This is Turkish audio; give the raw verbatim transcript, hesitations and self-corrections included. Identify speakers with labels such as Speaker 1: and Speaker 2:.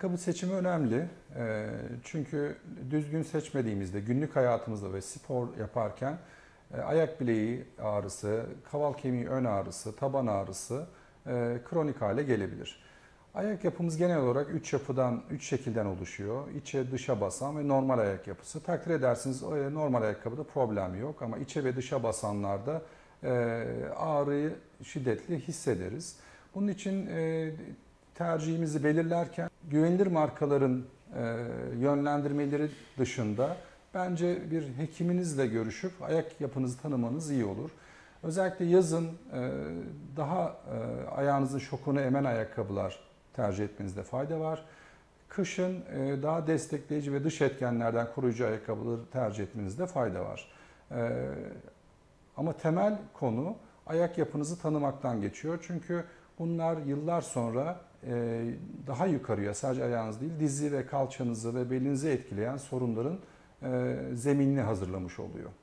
Speaker 1: Ayakkabı seçimi önemli. Ee, Çünkü düzgün seçmediğimizde günlük hayatımızda ve spor yaparken e, ayak bileği ağrısı, kaval kemiği ön ağrısı, taban ağrısı e, kronik hale gelebilir. Ayak yapımız genel olarak üç yapıdan, üç şekilden oluşuyor. İçe, dışa basan ve normal ayak yapısı. Takdir edersiniz e, normal ayakkabıda problem yok ama içe ve dışa basanlarda e, ağrıyı şiddetli hissederiz. Bunun için e, tercihimizi belirlerken güvenilir markaların e, yönlendirmeleri dışında bence bir hekiminizle görüşüp ayak yapınızı tanımanız iyi olur. Özellikle yazın e, daha e, ayağınızın şokunu emen ayakkabılar tercih etmenizde fayda var. Kışın e, daha destekleyici ve dış etkenlerden koruyucu ayakkabıları tercih etmenizde fayda var. E, Ama temel konu ayak yapınızı tanımaktan geçiyor. Çünkü bunlar yıllar sonra e, daha yukarıya, sadece ayağınız değil, dizi ve kalçanızı ve belinizi etkileyen sorunların e, zeminini hazırlamış oluyor.